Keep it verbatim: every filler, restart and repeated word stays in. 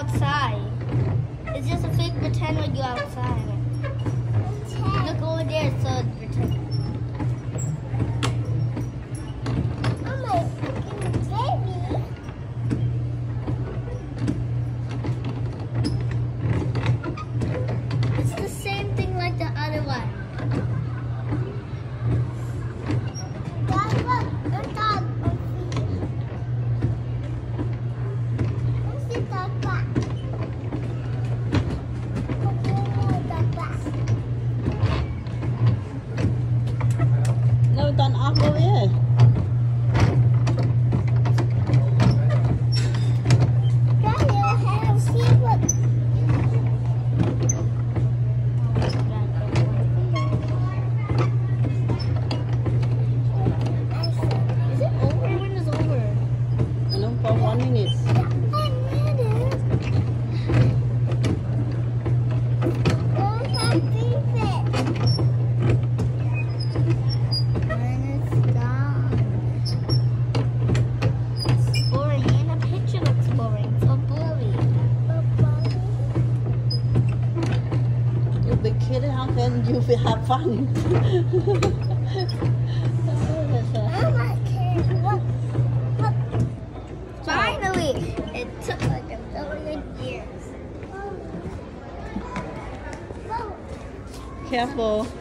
outside. It's just a fake pretend when you're outside. Look over there, so pretend. Oh my fucking baby. It's the same thing like the other one. That's what the dog What's the dog back? No, done up over here. Is it over? When is over? I know for one minute. When it's done. It's boring, and the picture looks boring. So blurry. You're a big kid, how can you have fun? Finally! It took like a million years. Careful.